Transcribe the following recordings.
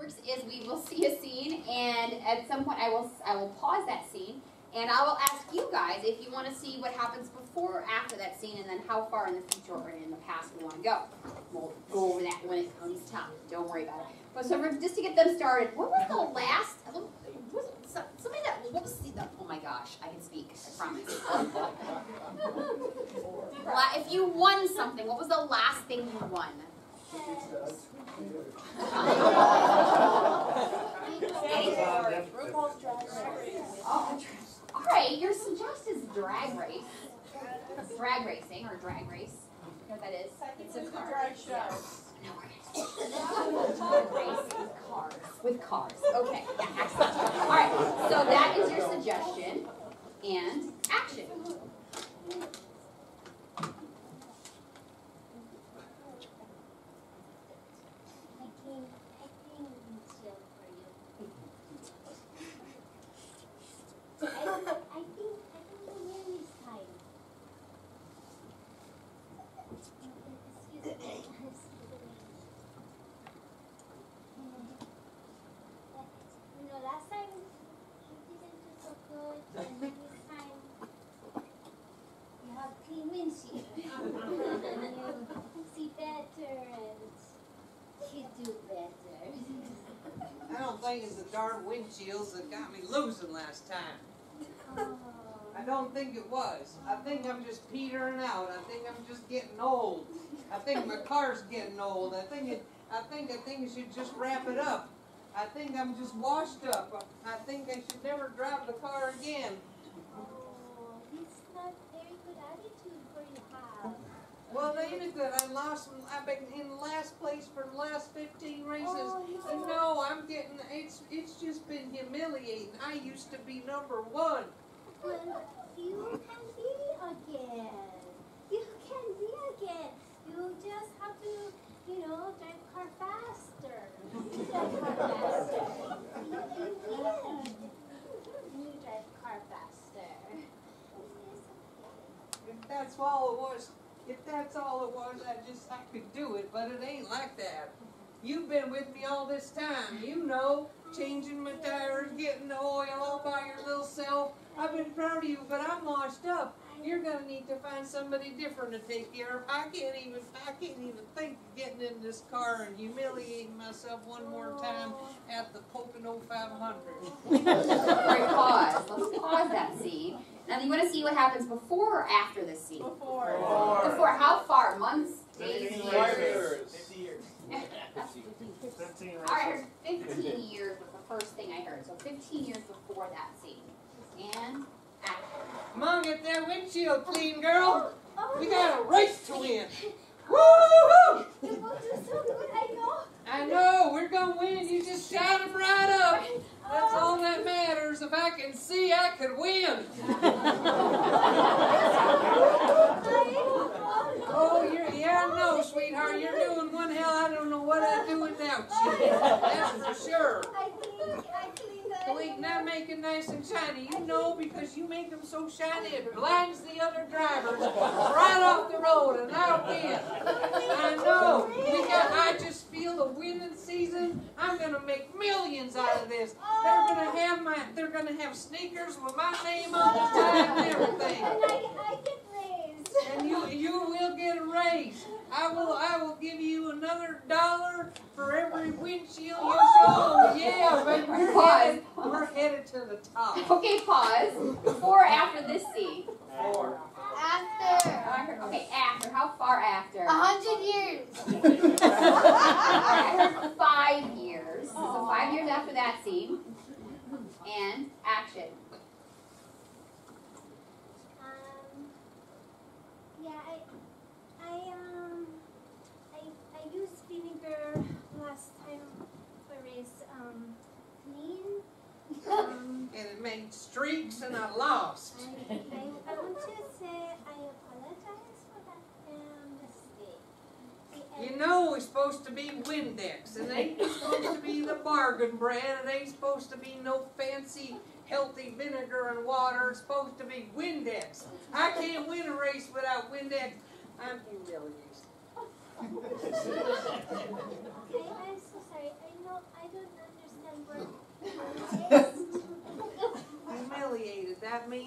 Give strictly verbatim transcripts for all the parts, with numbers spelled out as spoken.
works is we will see a scene, and at some point I will I will pause that scene, and I will ask you guys if you want to see what happens before or after that scene, and then how far in the future or in the past we want to go. We'll go over that when it comes time. Don't worry about it. But so for, just to get them started, what was the last? Was it somebody that? What was the? Oh my gosh, I can speak. I promise. If you won something, what was the last thing you won? All right, your suggestion is drag race, drag racing or drag race. You know what that is? It's a car. Drag show. Drag race with cars. With cars. Okay. Yeah. Excellent. All right. So that is your suggestion and action. I don't think it's the darn windshields that got me losing last time. Oh. I don't think it was. I think I'm just petering out. I think I'm just getting old. I think my car's getting old. I think it. I think I think I should just wrap it up. I think I'm just washed up. I think I should never drive the car again. Oh, it's not very good attitude for you have. Well, it ain't good. I lost. I've been in last place for the last fifteen races. Oh, no. And no, I'm getting. It's it's just been humiliating. I used to be number one. Well, you can be again. You can be again. You just have to, you know, drive car faster. Drive car faster. You, you will. You drive car faster. If that's all it was, if that's all it was, I just I could do it. But it ain't like that. You've been with me all this time. You know, changing my tires, getting the oil all by your little self. I've been proud of you, but I'm washed up. You're gonna need to find somebody different to take care of. I can't even I can't even think of getting in this car and humiliating myself one more time at the Pocono five hundred. Right, pause. Let's pause that scene. Now you want to see what happens before or after this scene? Before. Before. Before. How far? Months? Days? Years. fifty years. fifteen All right, fifteen years was the first thing I heard. So fifteen years before that scene. And action. Come on, get that windshield clean, girl. Oh, We got a race to win. Woo-hoo! you will do so good, I know. I know, we're gonna win. You just shot them right up. That's all that matters. If I can see, I could win. Oh, you're, yeah, I know, sweetheart. You're doing one hell. I don't know what I'd do without you. That's for sure. I think I cleaned that. Clean, not make it nice and shiny. You know, because you make them so shiny, it blinds the other drivers right off the road, and I'll win. I know. We got. I just feel the winning season. I'm gonna make millions out of this. They're gonna have my. They're gonna have sneakers with my name on the side and everything. And I, I get raised. And you, you will get a raise. I will, I will give you another dollar for every windshield you show. Yeah, but we're headed, we're headed to the top. Okay, pause. Before or after this scene? Four. After. Okay, after. How far after? A hundred years. I heard five years. So five years after that scene. And action. Um. Yeah, I, I um, I I used vinegar last time for his um clean. Um. And it made streaks and I lost. I, I, I want to say I apologize for that um, mistake. I- You know it's supposed to be Windex. It ain't supposed to be the bargain brand. It ain't supposed to be no fancy, healthy vinegar and water. It's supposed to be Windex. I can't win a race without Windex. I'm humiliated. Okay, I'm so sorry. I know I don't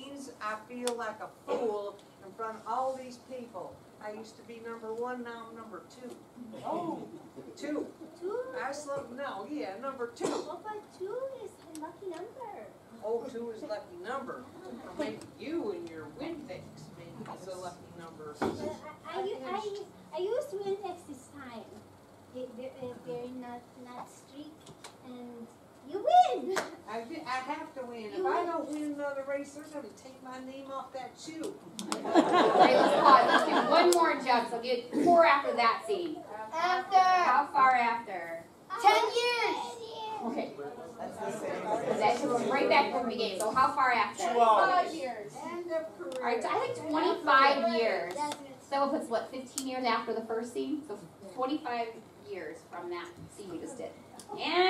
means I feel like a fool in front of all these people. I used to be number one, now I'm number two. Oh, Two. two. I slow, no, yeah, number two. Oh, but two is a lucky number. Oh, two is lucky number. Or maybe you and your Windex, maybe it's a lucky number. But I, I, u- I, u- I used Windex this time. They, they're, uh, they're not, not streak, and you win. I, di- I have to win. If I don't win another race, they're gonna take my name off that shoe. Alright, let's pause. Let's do one more jump. So get four after that scene. After How far after? ten years. Okay. That's the same. That's right back from the beginning. So how far after? Two hours. years. End of career. Alright, I think twenty-five years. That's So that puts what, fifteen years after the first scene? So twenty-five years from that scene we just did. And